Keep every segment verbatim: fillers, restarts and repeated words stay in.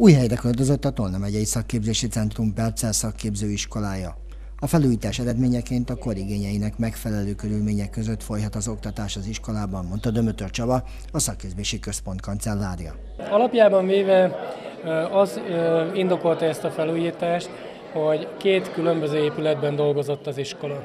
Új helyre költözött a Tolna megyei szakképzési centrum Perccel szakképzőiskolája. A felújítás eredményeként a kor igényeinek megfelelő körülmények között folyhat az oktatás az iskolában, mondta Dömötör Csaba, a szakképzési központ kancellárja. Alapjában véve az indokolta ezt a felújítást, hogy két különböző épületben dolgozott az iskola.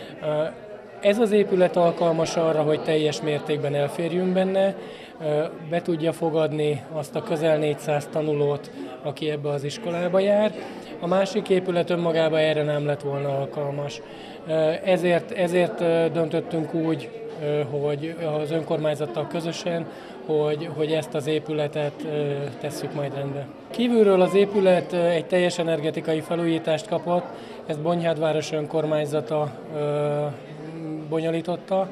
Ez az épület alkalmas arra, hogy teljes mértékben elférjünk benne, be tudja fogadni azt a közel négyszáz tanulót, aki ebbe az iskolába jár. A másik épület önmagában erre nem lett volna alkalmas. Ezért, ezért döntöttünk úgy, hogy az önkormányzattal közösen, hogy, hogy ezt az épületet tesszük majd rendbe. Kívülről az épület egy teljes energetikai felújítást kapott, ezt Bonyhádváros önkormányzata bonyolította.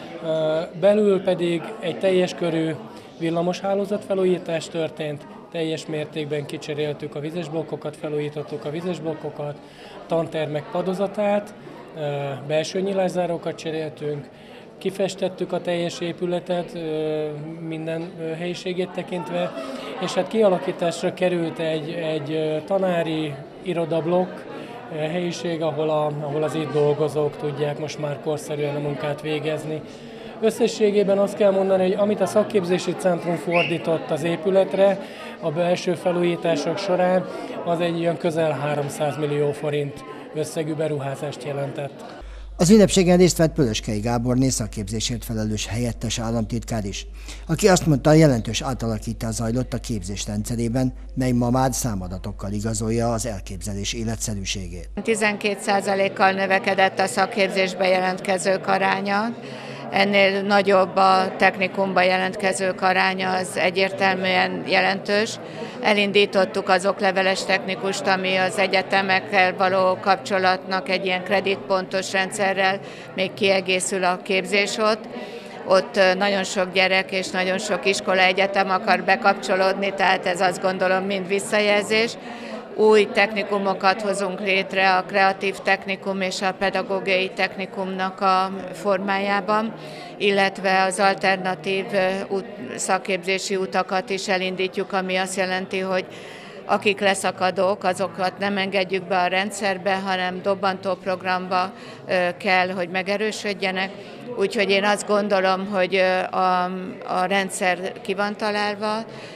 Belül pedig egy teljes körű villamoshálózat felújítás történt, teljes mértékben kicseréltük a vizes blokkokat, felújítottuk a vizes blokkokat, tantermek padozatát, belső nyilászárókat cseréltünk, kifestettük a teljes épületet minden helyiségét tekintve, és hát kialakításra került egy, egy tanári irodablokk helyiség, ahol, a, ahol az itt dolgozók tudják most már korszerűen a munkát végezni. Összességében azt kell mondani, hogy amit a szakképzési centrum fordított az épületre a belső felújítások során, az egy ilyen közel háromszáz millió forint összegű beruházást jelentett. Az ünnepségen részt vett Pölöskei Gáborné szakképzésért felelős helyettes államtitkár is, aki azt mondta, jelentős átalakítás zajlott a képzés rendszerében, mely ma már számadatokkal igazolja az elképzelés életszerűségét. tizenkét százalékkal növekedett a szakképzésbe jelentkezők aránya. Ennél nagyobb a technikumba jelentkezők aránya, az egyértelműen jelentős. Elindítottuk az okleveles technikust, ami az egyetemekkel való kapcsolatnak egy ilyen kreditpontos rendszerrel még kiegészül a képzés ott. Ott nagyon sok gyerek és nagyon sok iskola, egyetem akar bekapcsolódni, tehát ez azt gondolom mind visszajelzés. Új technikumokat hozunk létre a kreatív technikum és a pedagógiai technikumnak a formájában, illetve az alternatív szakképzési utakat is elindítjuk, ami azt jelenti, hogy akik leszakadók, azokat nem engedjük be a rendszerbe, hanem dobbantó programba kell, hogy megerősödjenek. Úgyhogy én azt gondolom, hogy a, a rendszer ki van találva,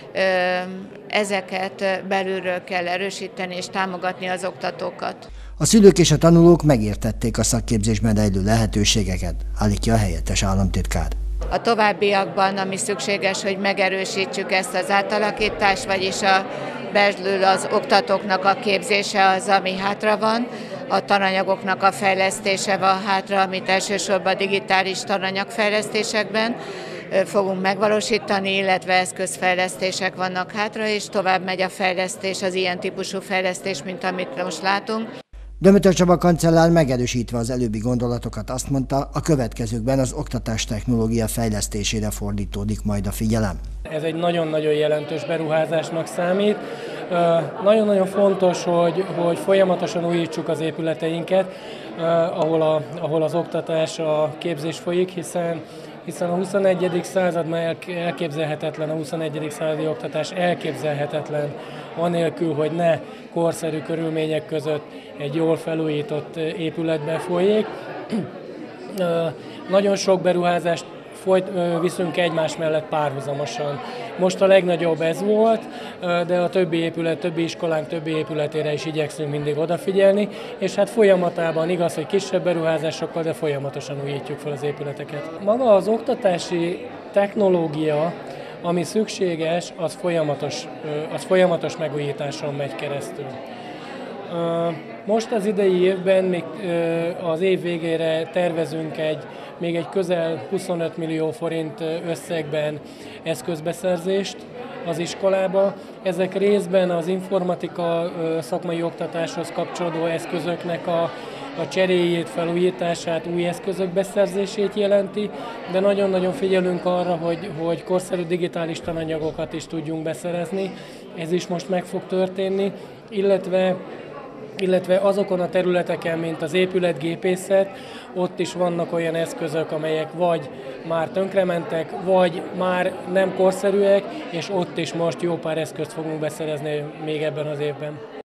ezeket belülről kell erősíteni és támogatni az oktatókat. A szülők és a tanulók megértették a szakképzésben rejlő lehetőségeket, állítja a helyettes államtitkár. A továbbiakban, ami szükséges, hogy megerősítsük ezt az átalakítást, vagyis a belül az oktatóknak a képzése az, ami hátra van, a tananyagoknak a fejlesztése van hátra, amit elsősorban digitális tananyagfejlesztésekben fogunk megvalósítani, illetve eszközfejlesztések vannak hátra, és tovább megy a fejlesztés, az ilyen típusú fejlesztés, mint amit most látunk. Dömötör Csaba kancellár megerősítve az előbbi gondolatokat azt mondta, a következőkben az oktatás technológia fejlesztésére fordítódik majd a figyelem. Ez egy nagyon-nagyon jelentős beruházásnak számít. Nagyon-nagyon fontos, hogy, hogy folyamatosan újítsuk az épületeinket, ahol, a, ahol az oktatás, a képzés folyik, hiszen hiszen a huszonegyedik század már elképzelhetetlen, a huszonegyedik századi oktatás elképzelhetetlen, anélkül, hogy ne korszerű körülmények között egy jól felújított épületben folyik. Nagyon sok beruházást folyt, viszünk egymás mellett párhuzamosan. Most a legnagyobb ez volt, de a többi épület, többi iskolánk többi épületére is igyekszünk mindig odafigyelni, és hát folyamatában igaz, hogy kisebb beruházásokkal, de folyamatosan újítjuk fel az épületeket. Maga az oktatási technológia, ami szükséges, az folyamatos, az folyamatos megújításon megy keresztül. Most az idei évben, még az év végére tervezünk egy, még egy közel huszonöt millió forint összegben eszközbeszerzést az iskolába. Ezek részben az informatika szakmai oktatáshoz kapcsolódó eszközöknek a, a cseréjét, felújítását, új eszközök beszerzését jelenti, de nagyon-nagyon figyelünk arra, hogy, hogy korszerű digitális tananyagokat is tudjunk beszerezni. Ez is most meg fog történni, illetve illetve azokon a területeken, mint az épületgépészet, ott is vannak olyan eszközök, amelyek vagy már tönkrementek, vagy már nem korszerűek, és ott is most jó pár eszközt fogunk beszerezni még ebben az évben.